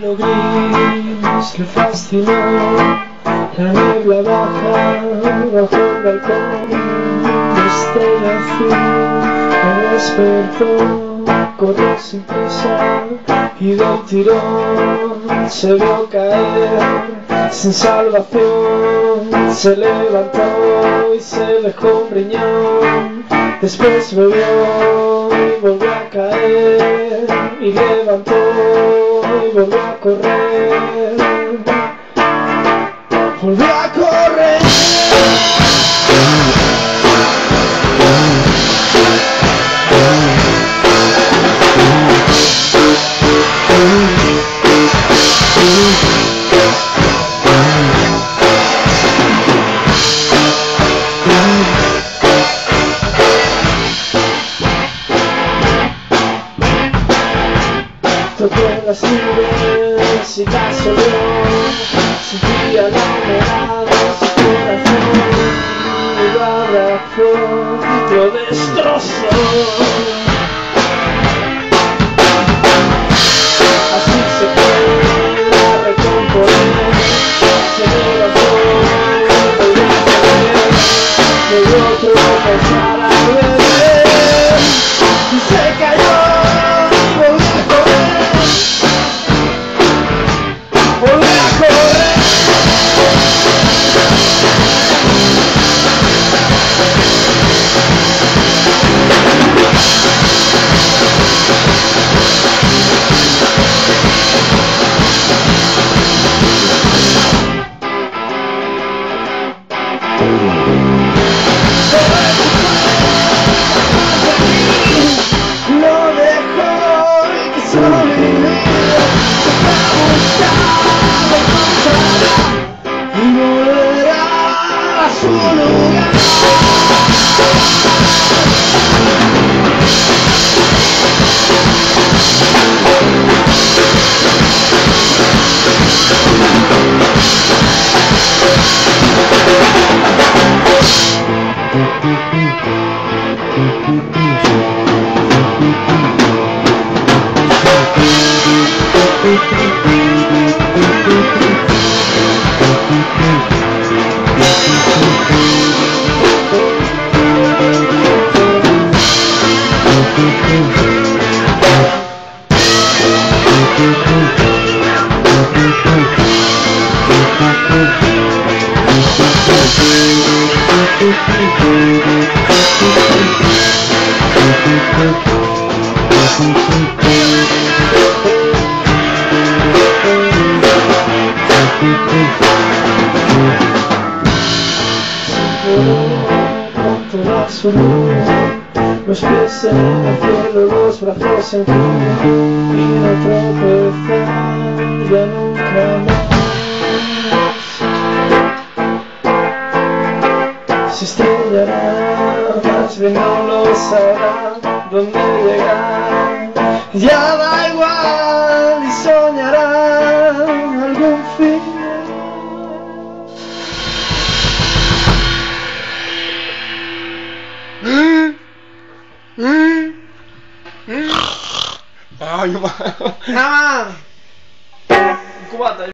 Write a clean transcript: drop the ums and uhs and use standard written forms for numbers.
cielo gris le fascinó, la niebla baja bajo el balcón, la estrella azul me despertó, corrió sin prisa y del tirón se vio caer sin salvación, se levantó y se dejó un riñón, después bebió y volvió a caer y levantó y volvió a correr, volvió a correr. Toqué las nubes y la soledad, sentía la humedad de su corazón, y lo abrazó, lo destrozó. Así se fue a recomponer, se levantó, volvió a correr, le dio otro pensar a beber, y se cayó. Los pies en el cielo, los brazos en cruz, y no tropezar ya nunca más. Se estrellará, más bien no lo sabrá dónde llegar. Ya da igual y soñará algún fin. Ay, no. Nada más. Cubata.